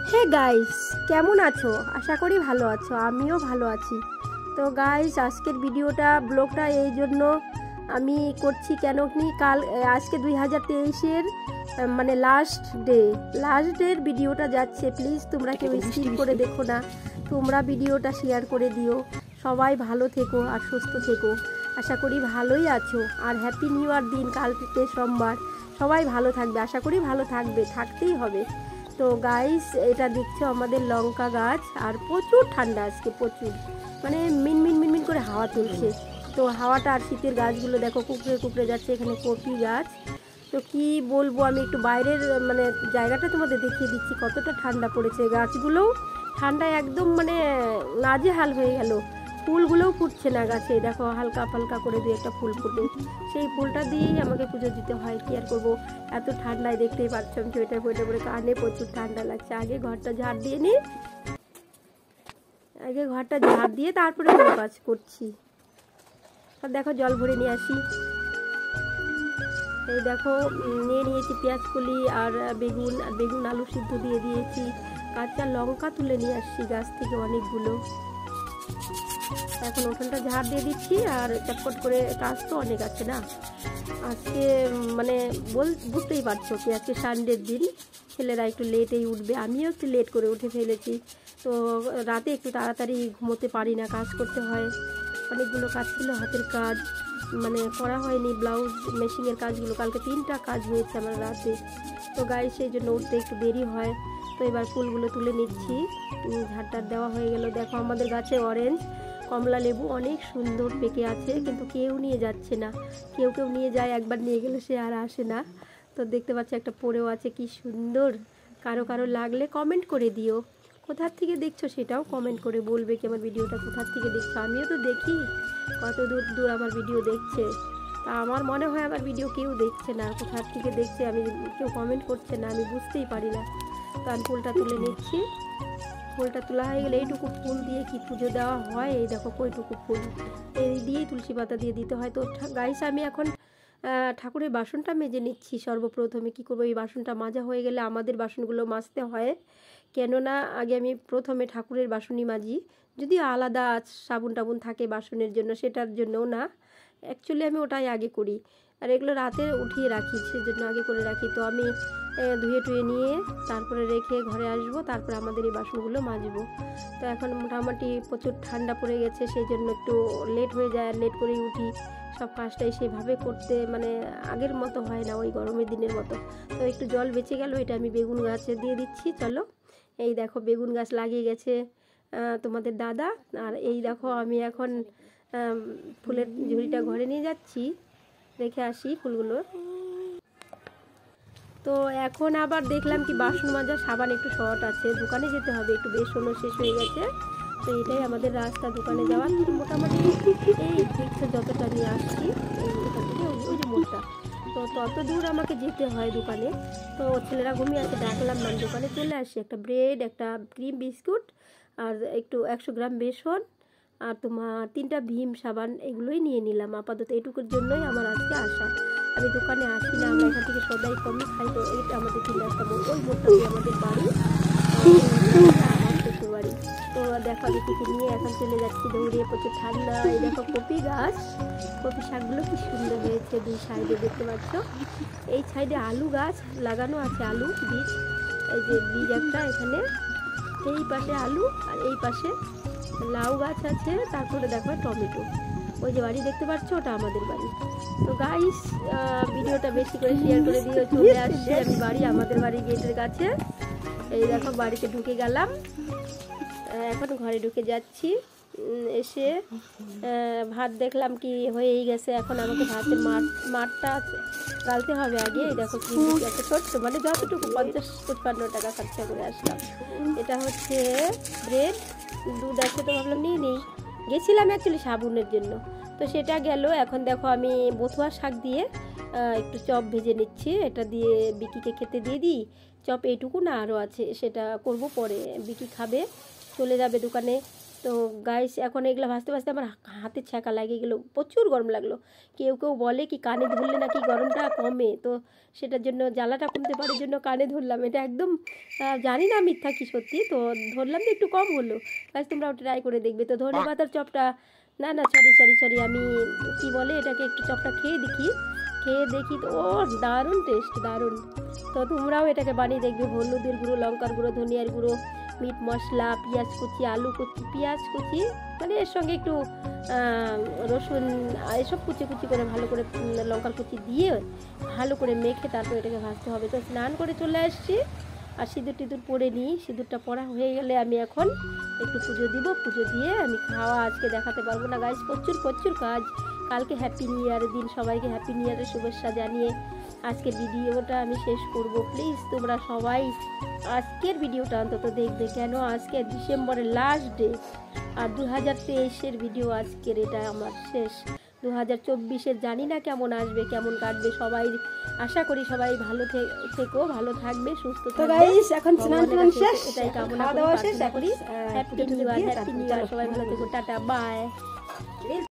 Hey guys, কেমন আছো? আশা করি ভালো আছো, আমিও ভালো আছি। তো গাইস, আজকের ব্লগটা এই জন্য আমি করছি কেন কি আজকে 2023-এর মানে লাস্ট ডের ভিডিওটা যাচ্ছে। প্লিজ তোমরা কেউ স্কিপ করে দেখো না, তোমরা ভিডিওটা শেয়ার করে দিও। সবাই ভালো থেকো আর সুস্থ থেকো, আশা করি ভালোই আছো। আর হ্যাপি নিউ ইয়ার দিন, কাল থেকে সোমবার, সবাই ভালো থাকবে, আশা করি ভালো থাকবে, থাকতেই হবে। তো গাইস, এটা দেখছো আমাদের লঙ্কা গাছ, আর প্রচুর ঠান্ডা আজকে, প্রচুর মানে মিনমিন করে হাওয়া তুলছে। তো হাওয়াটা আর শীতের গাছগুলো দেখো কুকড়ে কুকড়ে যাচ্ছে। এখানে কপি গাছ। তো কি বলবো, আমি একটু বাইরের মানে জায়গাটা তোমাদের দেখিয়ে দিচ্ছি কতটা ঠান্ডা পড়েছে। গাছগুলোও ঠান্ডায় একদম মানে নাজেহাল হয়ে গেল। ফুলগুলোও ফুটছে না গাছে, দেখো হালকা পালকা করে দিয়ে একটা ফুল ফুটে, সেই ফুলটা দিয়েই আমাকে পুজো দিতে হয়। কি আর করবো, এত ঠান্ডায় দেখতেই পাচ্ছ আমি সোয়েটার পরে পরে, কানে প্রচুর ঠান্ডা লাগছে। আগে ঘরটা ঝাড় দিয়ে নিই, তারপরে কোনো কাজ করছি। আর দেখো জল ভরে নিয়ে আসি। এই দেখো নিয়ে নিয়েছি পেঁয়াজ কলি আর বেগুন আলু সিদ্ধ দিয়ে দিয়েছি। কাঁচা লঙ্কা তুলে নিয়ে আসছি গাছ থেকে অনেকগুলো। এখন ওখানটা ঝাড় দিয়ে দিচ্ছি। আর চটপট করে কাজ তো অনেক আছে না আজকে, মানে বুঝতেই পারছো কি আজকে সানডের দিন, ছেলেরা একটু লেটেই উঠবে, আমিও একটু লেট করে উঠে ফেলেছি। তো রাতে একটু তাড়াতাড়ি ঘুমোতে পারি না, কাজ করতে হয়। অনেকগুলো কাজ ছিল, হাতের কাজ মানে করা হয়নি, ব্লাউজ মেশিনের কাজগুলো, কালকে 3টা কাজ হয়েছে আমার রাতে। তো গায়ে সেই জন্য উঠতে একটু দেরি হয়। তো এবার ফুলগুলো তুলে নিচ্ছি, ঝাড়টার দেওয়া হয়ে গেল। দেখো আমাদের গাছে অরেঞ্জ কমলা লেবু অনেক সুন্দর পেকে আছে, কিন্তু কেউ নিয়ে যাচ্ছে না। কেউ নিয়ে যায়, একবার নিয়ে গেলে সে আর আসে না। তো দেখতে পাচ্ছি একটা পড়েও আছে, কি সুন্দর। কারো লাগলে কমেন্ট করে দিও, কোথার থেকে দেখছো সেটাও কমেন্ট করে বলবে কি আমার ভিডিওটা কোথার থেকে দেখছো। আমিও তো দেখি কত দূর আমার ভিডিও দেখছে, তা আমার মনে হয় আমার ভিডিও কেউ দেখছে না, কোথার থেকে দেখছে আমি, কেউ কমেন্ট করছে না, আমি বুঝতেই পারি না। তো আমি ফুলটা তুলে নিচ্ছি। ফুলটা তোলা হয়ে গেলে এইটুকু ফুল দিয়ে কি পুজো দেওয়া হয়? এই দেখো কইটুকু ফুল, এই দিয়েই তুলসী পাতা দিয়ে দিতে হয়। তো গাইস, আমি এখন ঠাকুরের বাসনটা মেজে নিচ্ছি। সর্বপ্রথমে কি করবো, এই বাসনটা মাজা হয়ে গেলে আমাদের বাসনগুলো মাজতে হয়, কেননা আগে আমি প্রথমে ঠাকুরের বাসনই মাজি। যদিও আলাদা সাবুন টাবুন থাকে বাসনের জন্য, সেটার জন্যও না, অ্যাকচুয়ালি আমি ওটাই আগে করি। আর এগুলো রাতে উঠিয়ে রাখি, সেজন্য আগে করে রাখি। তো আমি ধুয়ে টুয়ে নিয়ে তারপরে রেখে ঘরে আসবো, তারপরে আমাদের এই বাসনগুলো মাজবো। তো এখন মোটামুটি প্রচুর ঠান্ডা পড়ে গেছে, সেই জন্য একটু লেট হয়ে যায়, আর লেট করেই উঠি। সব কাজটাই সেভাবে করতে মানে আগের মতো হয় না, ওই গরমের দিনের মতো। তো একটু জল বেঁচে গেল, এটা আমি বেগুন গাছে দিয়ে দিচ্ছি। চলো, এই দেখো বেগুন গাছ লাগিয়ে গেছে তোমাদের দাদা। আর এই দেখো আমি এখন ফুলের ঝুড়িটা ঘরে নিয়ে যাচ্ছি, রেখে আসি ফুলগুলো। তো এখন আবার দেখলাম কি বাসন মাজা সাবান একটু শর্ট আছে, দোকানে যেতে হবে, একটু বেসনও শেষ হয়ে গেছে। তো এটাই আমাদের রাস্তা দোকানে যাওয়ার। মোটামুটি এই দেখছো যতটা আমি আসছি এখান থেকে ওই যে মোড়টা, তো তত দূর আমাকে যেতে হয় দোকানে। তো ছেলেরা ঘুমিয়ে আছে, ডাকলাম না, দোকানে চলে আসি। একটা ব্রেড, একটা ক্রিম বিস্কুট, আর একটু 100 গ্রাম বেসন, আর তোমার 3টা ভীম সাবান, এগুলোই নিয়ে নিলাম আপাতত। এইটুকুর জন্যই আমার আজকে আসা, আমি দোকানে আসি না, আমরা এখান থেকে সদাই কমই খাই। তো এটা আমাদের 3 রাস্তা মোড়, ওই মোড়টা দিয়ে আমাদের বাড়ি, আমার শ্বশুর বাড়ি। তো দেখো আমি কিছু নিয়ে এখন চলে যাচ্ছি দৌড়িয়ে, প্রচুর ঠান্ডা। এই দেখো কপি গাছ, কপি শাকগুলো কি সুন্দর হয়েছে দুই সাইডে, দেখতে পাচ্ছ। এই সাইডে আলু গাছ লাগানো আছে, আলু বীজ, এই যে বীজ একটা এখানে, এই পাশে আলু, আর এই পাশে লাউ গাছ আছে। তারপরে দেখো টমেটো, ওই যে বাড়ি দেখতে পাচ্ছ ওটা আমাদের বাড়ি। তো গাইস, ভিডিওটা বেশি করে শেয়ার করে দিও। চলে আসছি আমি বাড়ি, আমাদের বাড়ি গেটের কাছে। এই দেখো বাড়িতে ঢুকে গেলাম, এখন ঘরে ঢুকে যাচ্ছি। এসে ভাত দেখলাম কি হয়েই গেছে, এখন আমাকে ভাতের মাঠটা গালতে হবে আগে। এই দেখো কি একটা ছোট্ট, মানে যতটুকু 50-55 টাকা খরচা করে আসলাম। এটা হচ্ছে ব্রেড, দুধ আছে, তো ভাবলাম নিই। গেছিলাম অ্যাকচুয়ালি সাবুনের জন্য, তো সেটা গেল। এখন দেখো আমি বথুয়া শাক দিয়ে একটু চপ ভেজে নিচ্ছি, এটা দিয়ে বিকিকে খেতে দিয়ে দিই। চপ এইটুকু না, আরও আছে, সেটা করব পরে। বিকি খাবে, চলে যাবে দোকানে। তো গাইস এখন এগুলো ভাজতে ভাজতে আমার হাতে ছ্যাঁকা লাগে গেলো, প্রচুর গরম লাগলো। কেউ কেউ বলে কি কানে ধরলে নাকি গরমটা কমে, তো সেটার জন্য জ্বালাটা কমতে পারে জন্য কানে ধরলাম। এটা একদম জানি না মিথ্যা কি সত্যি, তো ধরলাম তো একটু কম হলো। গাইস তোমরাও ট্রাই করে দেখবে। তো ধনে পাতার চপটা, না না সরি আমি কি বলে এটাকে, একটু চপটা খেয়ে দেখি তো ও দারুণ টেস্ট, দারুণ। তো তোমরাও এটাকে বানিয়ে দেখবে। হলুদের গুঁড়ো, লঙ্কার গুঁড়ো, ধনিয়ার গুঁড়ো, মিট মশলা, পেঁয়াজ কুচি, আলু কুচি, পেঁয়াজ কুচি, মানে এর সঙ্গে একটু রসুন এসব কুচি কুচি করে ভালো করে লঙ্কার কুচি দিয়ে ভালো করে মেখে তারপর এটাকে ভাজতে হবে। তো স্নান করে চলে আসছি আর সিঁদুর টিঁদুর পরে নিই। সিঁদুরটা পরা হয়ে গেলে আমি এখন একটু পুজো দিব। পুজো দিয়ে আমি খাওয়া আজকে দেখাতে পারবো না গাইস, প্রচুর কাজ। কালকে হ্যাপি নিউ ইয়ারের দিন, সবাইকে হ্যাপি নিউ ইয়ারের শুভেচ্ছা জানিয়ে আজকের ভিডিওটা আমি শেষ করব। প্লিজ তোমরা সবাই আজকের ভিডিওটা অন্তত দেখবে, কেন আজকে ডিসেম্বরের লাস্ট ডে আর 2023-এর ভিডিও আজকের এটা আমার শেষ। 2024-এর জানি না কেমন আসবে, কেমন কাটবে। সবাই আশা করি সবাই ভালো থেকো, ভালো থাকবে, সুস্থ থাকবে। এখন স্নান শেষ, এটাই কামনা করি, হ্যাপি নিউ ইয়ার, সবাই ভালো থেকো, টাটা বাই।